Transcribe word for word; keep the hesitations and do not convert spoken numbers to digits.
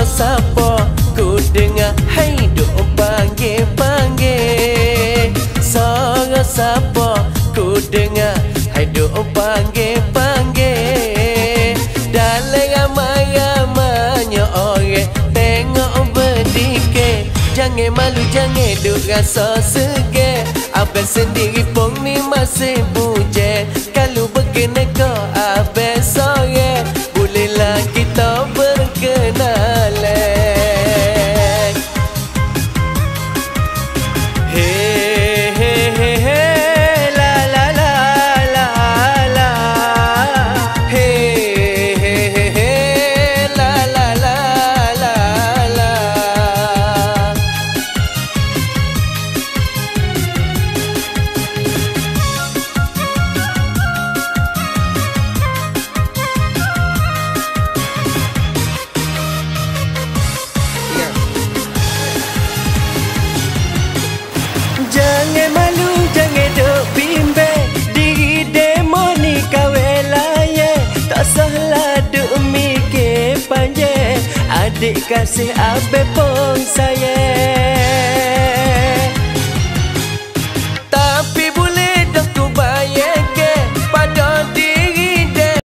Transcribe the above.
siapa ku dengar hai duk panggil-panggil. Suara siapa ku dengar hai duk panggil-panggil. Dalam ramai-ramainya orang tengok berdikir. Jangan malu, jangan duk rasa segan. Abang sendiri pun ni masih bujang. Kalau berkenan kau abang sore, bolehlah kita berkenalan. Hey, hey, hey, hey, la la la la la. Hey, hey, hey, hey, la la la la la. Jangan malu, jangan duk bimbang. Diri demo ni kawin layan. Tak salah duk mikir panjang. Adik kasih abe pun sayang.